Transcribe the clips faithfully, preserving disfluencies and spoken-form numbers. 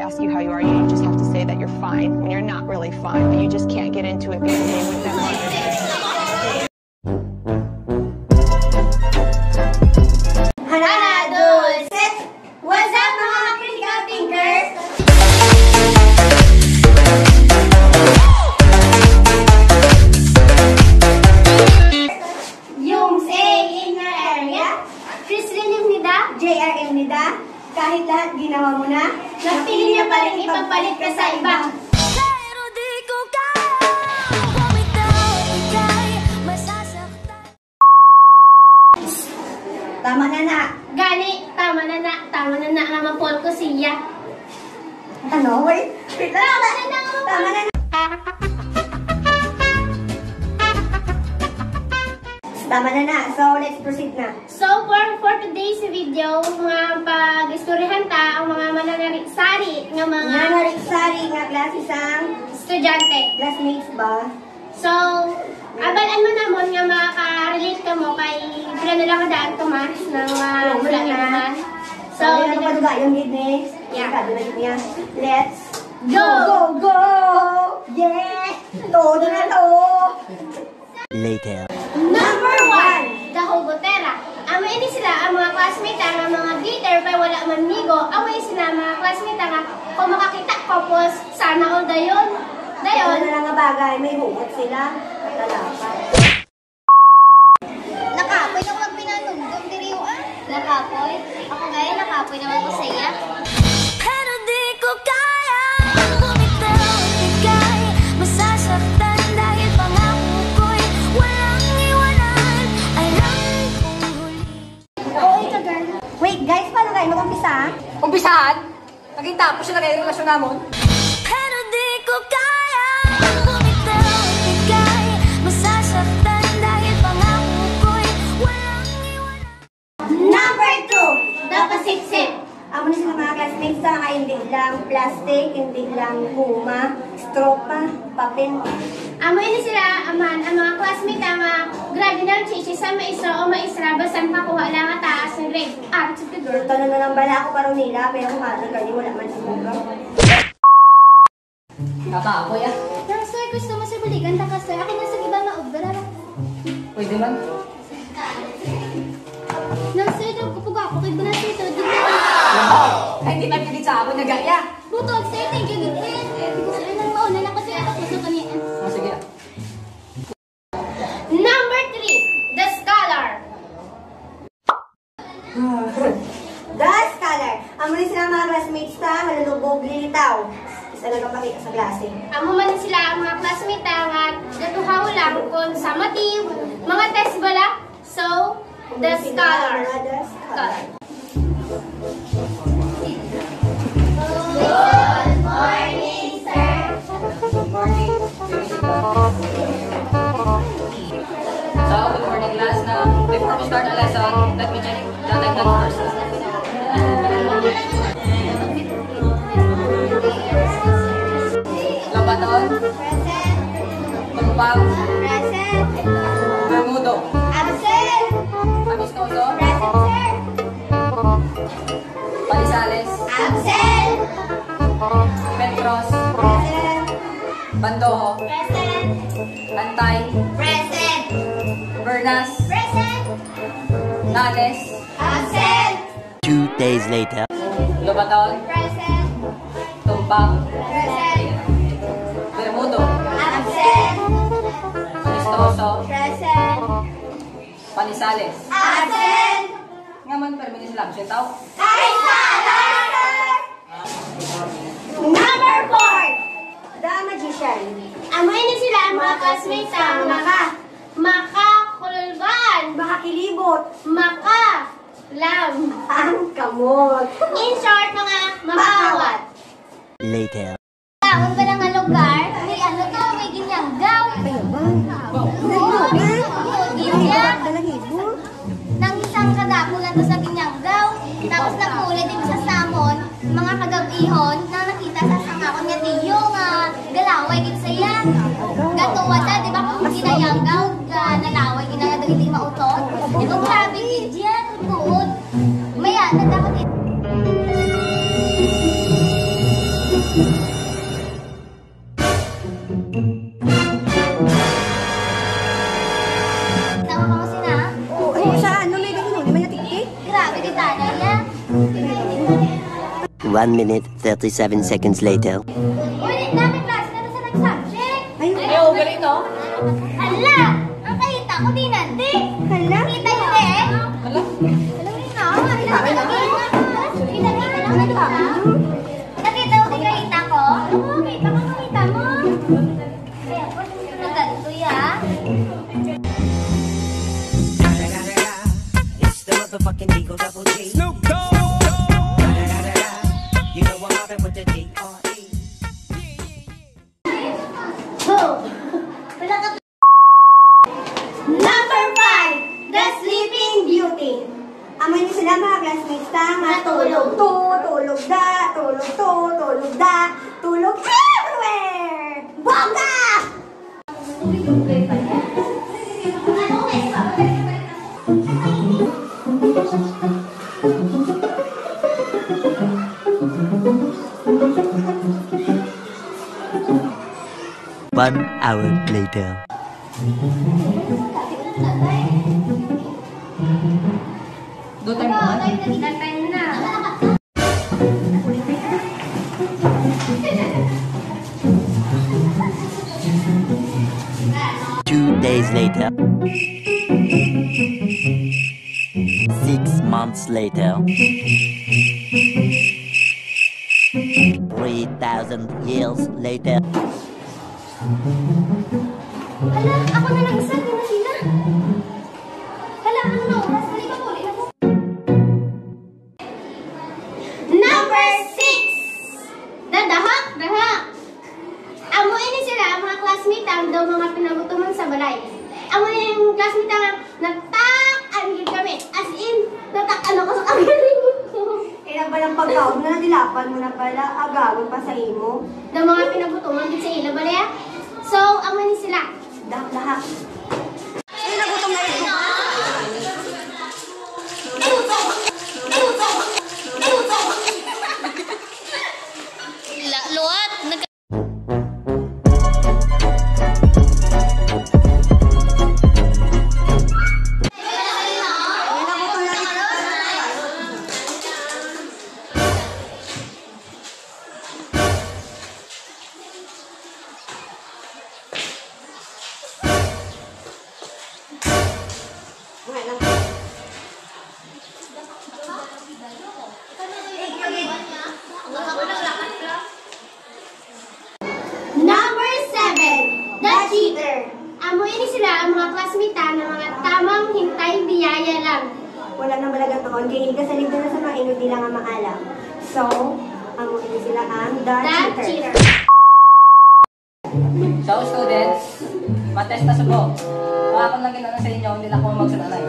ask you how you are, you just have to say that you're fine when you're not really fine, but you just can't get into it because they with them. What's up, mga critical thinkers? Yung say in your area, Chris Rinim nida, J R M nida, kahit lahat ginawa mo na, napili niya pa rin ipagpalit ka sa iba. Pero di ko kaya, bumitaw, ika'y masasaktan. Tama na na. Gani, tama na na, tama na na, naman po ko siya. Ano? Wait, wait lang. Tama na na, tama na na. Tama na na, so let's proceed na. So for, for today's video, mga pag-istoryahan ta, ang mga mananariksari ng mga mananariksari nga klase sang estudyante. Classmates ba? So, abalan mo namon nga maka-relate ka mo kay pila na lang kadaan ko mas ng mga naman. So, ano pa duga yung gidnes? Yeah. Let's go! Go, go! Yeah! Todo na to! Later. Number one, the Hogotera. Amay ini sila ang mga classmate nga mga glitter pa wala man migo. Amay sila mga classmate nga kung makakita ko po sana all dayon. Dayon na lang nga bagay, may hugot sila. Talapan. Nakapoy na kung pinanundong diriwan. Nakapoy? Ako gaya nakapoy naman ko saya. Pero di ko kaya bumitaw, ika'y masasaktan dahil pangako ko'y walang iwanan. Alam kong huli. Oo, ito girl. Wait guys, paano kayo mag-umpisa? Umpisahan? Naging tapos na kayo yung relasyon namon? Pero di ko kaya bumitaw, ika'y masasaktan dahil pangako ko'y walang iwanan. Number two, the pasip-sip. Amo na sila mga classmates sa nga hindi lang plastic, hindi lang guma, stropa, papel. Amo yun sila, aman, ang mga classmates ang mga grabe ng chichi sa maisra o maisra, basan pakuha lang ang taas ng grade. Ah, it's the girl. Tanong na lang bala ako parang nila, pero kung malang ganyan, wala man siguro. Nakapoy ah. Pero sir, gusto mo sa buligan, taka sir, ako nasa ibang na-obra. Pwede man. Nang sir, nagkupag ako kay Bunas ito. Ay, hindi man pilit sa ako nagaya. Butog sir, thank you. Sir, nang mauna lang kasi ako sa kanina. Oh, sige. Number three, the scholar. The scholar. Amo rin sila mga classmates ta, malulubog lilitaw. Isa na kapakita sa klase. Amo man sila ang mga classmate nga natuhaw lang kung sa matim, mga test bala. So, the scholar. The scholar. Good morning, sir. Good morning. So, good morning class. Now, before we start our lesson, let me check the attendance first. Labaton. Present. Tumpang. Present. Bermudo. Absent. Amistoso. Present, sir. Palisales. Absent. Petros. Present. Bandoho. Present. Antay. Present. Bernas. Present. Nales. Absent. Two days later. Labaton. Present. Tumpang. Present. Bermudo. Absent. Amistoso. Present. Palisales. Absent. Ngaman, perminis lang siya tao. Ay, scholar, sir. Number four. The magician. Amoy na sila ang mga classmates ang maka. Makakulban. Makakilibot. Maka. Lam. Ang kamot. In short, mga makawat. Later. Tawag ba ng lugar? May ano to? May ginyanggaw. Oo. Ginyang. Nang isang kadapulan to sa ginyanggaw. Tapos napuli din sa samon, mga kagabihon na nakita sa sangakon nga tiyo nga galaway gid saya. Gatuwa ta, di ba kung ginayanggaw, nalaway gid nga dili mautot. Ito grabe gid yan, tuod. Maya nagdakot One minute, thirty-seven seconds later. Ulit namin klase na sa nag-subject. Ayun. Ayaw, ganito. Hala! Ang kahita ko din nanti. Hala? Kita yun eh. Wala. Alam mo yun na. Kita kita lang kita. Nakita mo din kahita ko? Oo, kita ko kahita mo. Kaya po, na ganito ya. It's the motherfucking Eagle Double G. Snoop Dogg. You know I'm mobbing with the D R E. Go! Wala ka. Number five, The Sleeping Beauty. Amoy niyo sila mga classmates ta, matulog to, tulog da, tulog to, tulog da, tulog everywhere! Bongga! One hour later. Do time mo. Time na. Two days later. Six months later. Three thousand years later. Hala, ako na lang isa, di na sila. Hala, ano na oras? Halika po, ulit ako. Number six! The dahak, dahak. Amo ini sila, mga classmate ang daw mga pinagutuman sa balay. Amo yung classmate ang nagtak-anggil kami. As in, natak-ano ko sa kagaling ko. Kailan ba ng pagkaon na nadilapan mo na pala, agagon pa sa imo? The mga pinagutuman din sa ila balay. So, amo ni sila. Dahak-dahak. Ay, nagutom na ito. Luat, nag Number seven, The Cheater. Amo ini sila ang mga classmate na mga tamang hintay biyaya lang. Wala nang balagang taon, kaya hindi ka sa libro na sa mga inod nila nga maalam. So, ang ini sila ang The, The Cheater. Cheater. So, students, matest na subo. Makakon lang ginana sa inyo, hindi na ako magsananay.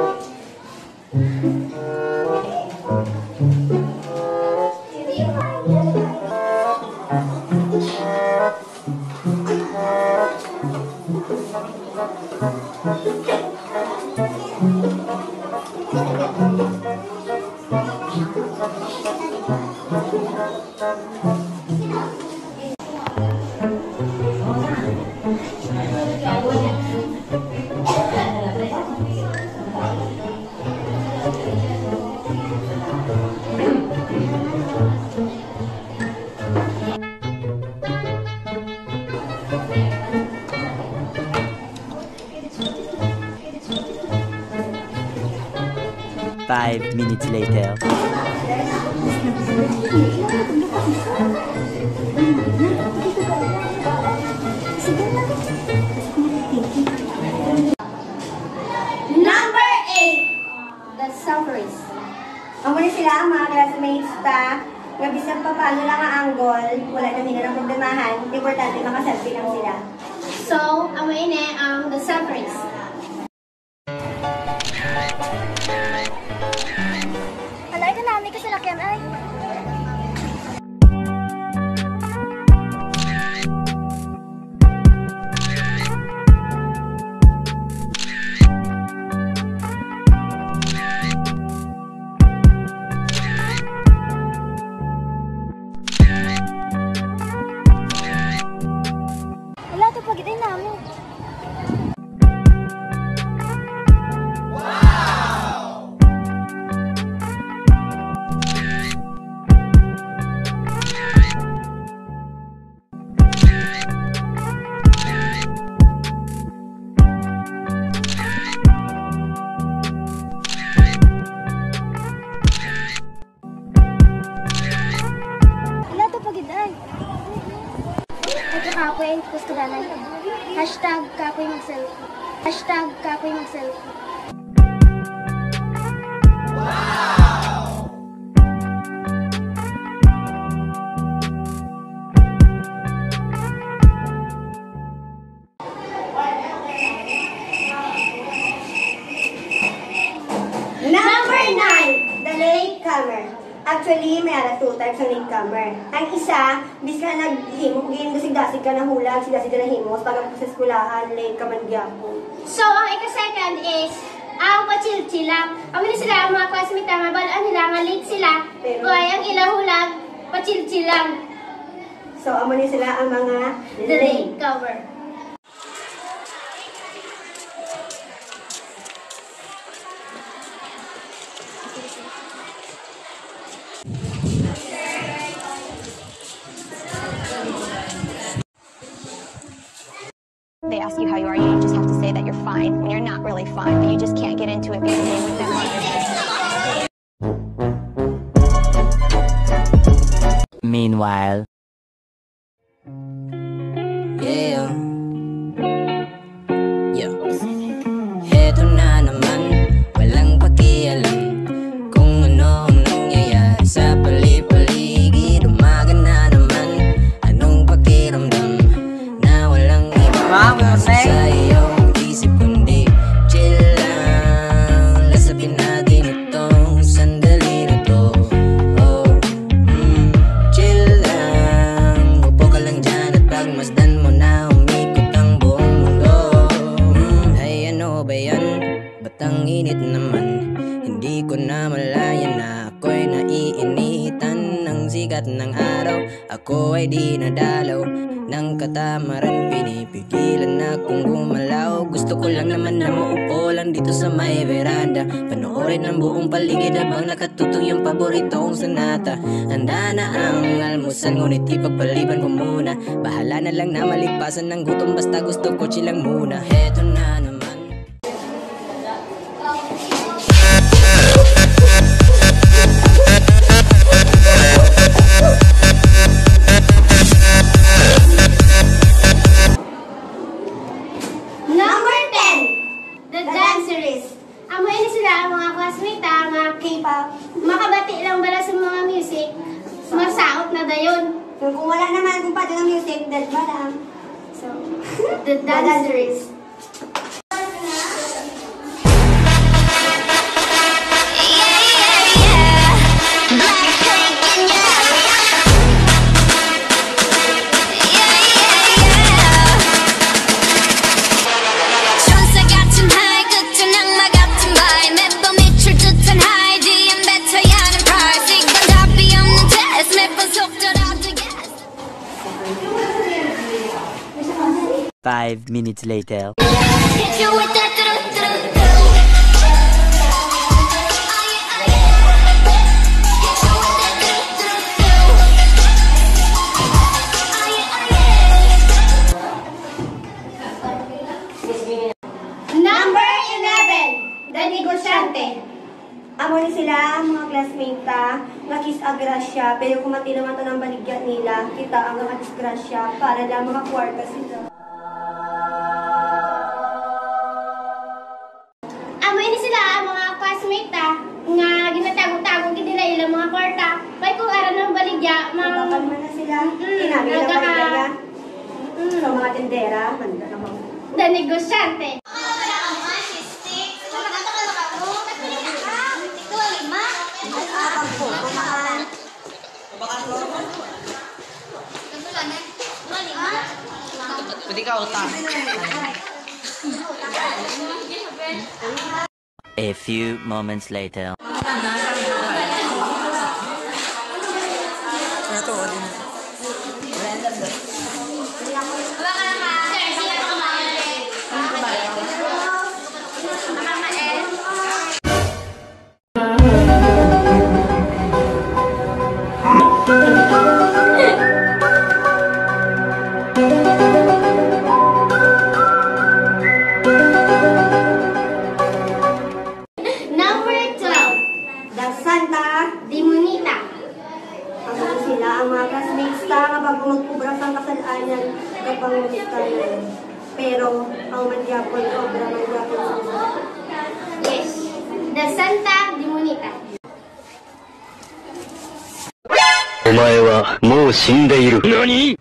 Five minutes later. Number eight, The Sufferers. Ang muna sila ang mga classmates ta, nga bisan pa paano lang ang anggol, wala na nila ng problemahan, importante makaselfie lang sila. So, amo ini ang The Sufferers. Alay ka namin kasi lakyan ay. Wala ito pag itay namin. Kay Kuskudanay. Hashtag kapoy mag-selfie. Hashtag kapoy mag-selfie. Number nine, the latecomer. Actually, may alas two types ng latecomer. Ang isa, bis ka naghimo, kung dasig-dasig ka na hulag, dasig-dasig ka na himos, pag sa eskulahan, late ka man gyapon. So, ang ika-second is, ang pachil-chilang. Ang hindi sila, ang mga classmate na mabalaan nila, nga late sila. Pero- Kaya ang ilahulag, pachil-chilang. So, amo ni sila ang mga The late cover. They ask you how you are, you just have to say that you're fine when you're not really fine, but you just can't get into it because they with them. Meanwhile, Yeah. Yeah. Heto na naman, walang pakialam kung ano ang nangyayari sa pali-paligid. Umaga na naman, anong pakiramdam na walang ibang sa iyong isip kundi chill lang. Lasapin natin itong sandali na to. Oh, mm, chill lang. Upo ka lang dyan at pagmasdan mo na umikot ang buong mundo. Mm, ay ano ba yan? Ba't ang init naman? Hindi ko na malaya na ako'y naiinitan ng sikat ng araw. Ako ay di nadalaw ng katamaran, pinipigilan na kung gumalaw. Gusto ko lang naman na maupo lang dito sa may veranda, panoorin ang buong paligid habang nakatutong yung paborito kong sanata. Handa na ang almusal, ngunit ipagpaliban ko muna. Bahala na lang na maligpasan ng gutom, basta gusto ko chill lang muna. Heto na naman. Number ten, The the dancer. dancerist. Amo ini sila, ang mga classmate, ang mga K-pop. makabati lang bala sa mga music, masaot na dayon. Kung kung wala naman kung pati ng music, dead ba lang? So, The dancerist. 천사 같은 하이 끝은 악마 같은 바이 매번 미칠 듯한 하이 뒤엔 뱉어야 하는 price 이건 답이 없는 test 매번 속더라도 yes five minutes later. Hit you with that do-do-do-do. Number eleven, The Negosyante. amo ni sila, mga classmate ta, nakis agrasya, pero kung matilaman to ng baligyan nila, kita ang mga disgrasya para lang mga kwarta sila. Amo ini sila, ang mga classmate ta, nga ginatago-tago gid nila ilang mga kwarta. May kung aran ng baligya, mga Makalma na sila, Mm, tinabi ng nagkaka- baligya. Mm. So, mga tindera, handa na mga. The Negosyante. A few moments later. Number twelve, The kayo. Pero, ang madyapon, obra madyapon sa Yes. The Santa Demonita. お前はもう死んでいる。何？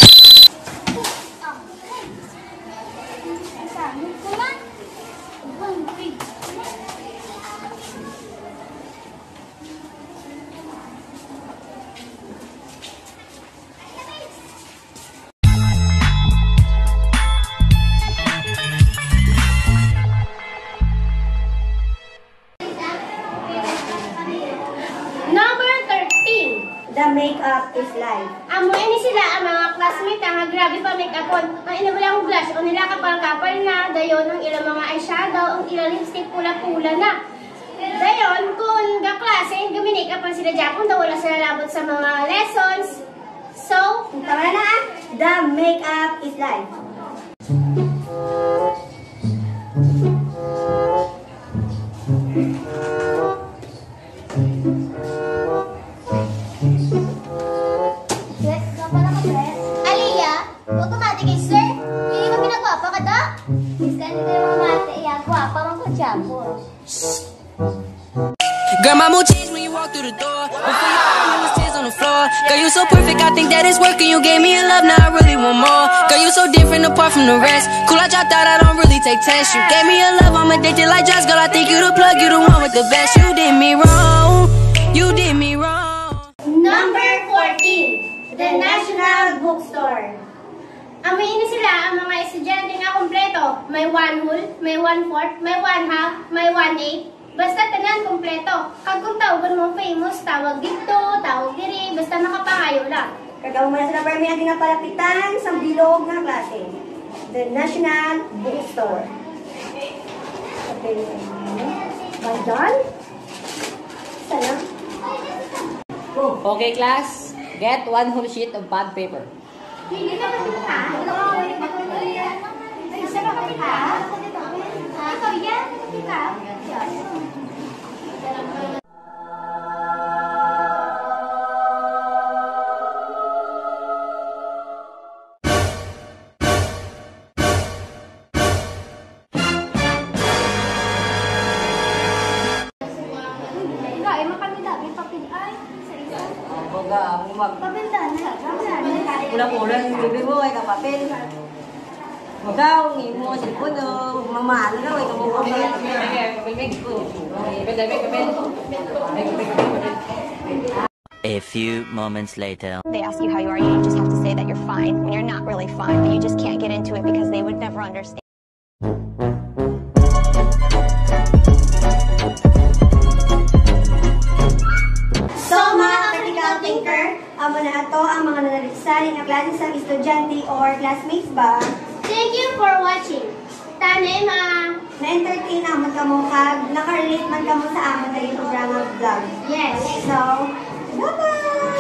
Number thirteen. The makeup is life. Amo ini sila ang mga classmate nga grabe pa make upon. Ang ina walang blush o nila kapal-kapal na. Dayon ang ilang mga eyeshadow, ang ilang lipstick pula-pula na. Dayon kung ga-klase, gumi-make upan sila Japon daw wala sila labot sa mga lessons. So, Tama na ah. The makeup is life. yes, kapala ka, Bes. Aliyah, huwag ka mati kay sir. Hindi mo pinagwapa ka da? Miss ka nito yung mga mati, iya, gwapa man ko Japon. Girl, my mood changed when you walk through the door. Before you came, it was tears on the floor. Girl, you so perfect, I think that it's working. You gave me a love, now I really want more. Girl, you so different apart from the rest. Cool, I dropped out, I don't really take tests. You gave me a love, I'm addicted like drugs. Girl, I think you the plug, you the one with the best. You did me wrong, you did me wrong. Number fourteen. The National Bookstore. Amin ini sila ang mga estudyante nga kompleto. May one whole, may one fourth, may one half, may one eighth. Basta tanan kompleto. Kag kung tawagan mo famous, tawag dito, tawag diri, basta nakapangayo lang. Kagawa mo na sila para may ating napalapitan sa bilog na klase. The National Bookstore. Okay. Well done. Sana. Okay, class. Get one whole sheet of bond paper. Hindi na kasi ha? Isa ka kami ha? Ikaw yan? Ikaw? Ay, mapamila. May papel. Ay, sa isa. Baga, mag... Papel na. Pula-pula yung bibig mo, ay kapapel. Ikaw, ngin mo, silpon, mamahal ka, ikaw mo kapapel. A few moments later. They ask you how you are, you just have to say that you're fine when you're not really fine, but you just can't get into it because they would never understand. So, mga critical thinker, amo na ato ang mga nanalisanin na klase sa estudyante or classmates ba? Thank you for watching. Tanay ma. Na-entertain naman ka mo kag nakarelate man ka mo sa amon na yung programa vlog. Yes. So, bye-bye!